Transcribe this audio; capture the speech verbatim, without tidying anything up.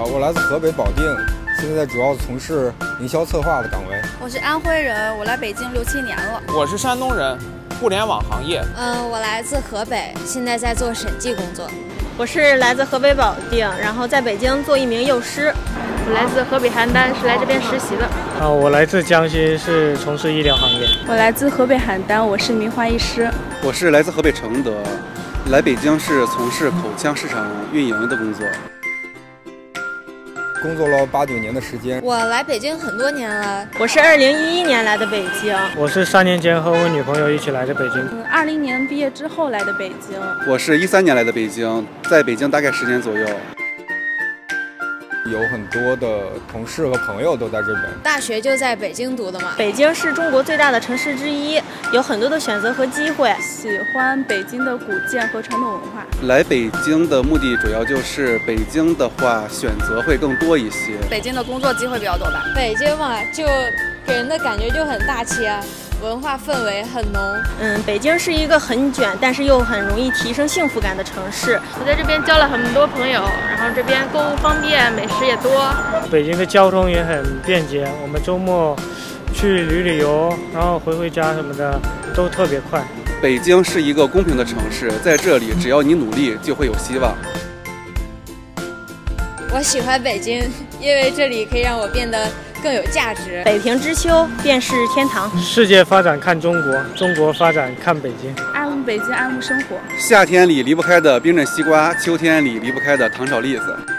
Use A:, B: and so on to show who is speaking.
A: 我来自河北保定，现在主要从事营销策划的岗位。
B: 我是安徽人，我来北京六七年了。
C: 我是山东人，互联网行业。
D: 嗯，我来自河北，现在在做审计工作。
E: 我是来自河北保定，然后在北京做一名幼师。
F: 我来自河北邯郸，是来这边实习的。
G: 啊，我来自江西，是从事医疗行业。
H: 我来自河北邯郸，我是名花医师。
I: 我是来自河北承德，来北京是从事口腔市场运营的工作。
A: 工作了八九年的时间。
D: 我来北京很多年了。
E: 我是二零一一年来的北京。
G: 我是三年前和我女朋友一起来的北京。
H: 嗯，二零年毕业之后来的北京。
I: 我是一三年来的北京，在北京大概十年左右。
A: 有很多的同事和朋友都在这边。
D: 大学就在北京读的嘛。
E: 北京是中国最大的城市之一，有很多的选择和机会。
H: 喜欢北京的古建和传统文化。
I: 来北京的目的主要就是北京的话选择会更多一些。
B: 北京的工作机会比较多吧？
D: 北京嘛，就给人的感觉就很大气啊。文化氛围很浓。
E: 嗯，北京是一个很卷，但是又很容易提升幸福感的城市。
F: 我在这边交了很多朋友，然后这边购物方便，美食也多。
G: 北京的交通也很便捷，我们周末去旅旅游，然后回回家什么的都特别快。
I: 北京是一个公平的城市，在这里只要你努力，就会有希望。
D: 我喜欢北京，因为这里可以让我变得更有价值。
E: 北平之秋便是天堂。
G: 世界发展看中国，中国发展看北京。
H: 爱慕北京，爱慕生活。
I: 夏天里离不开的冰镇西瓜，秋天里离不开的糖炒栗子。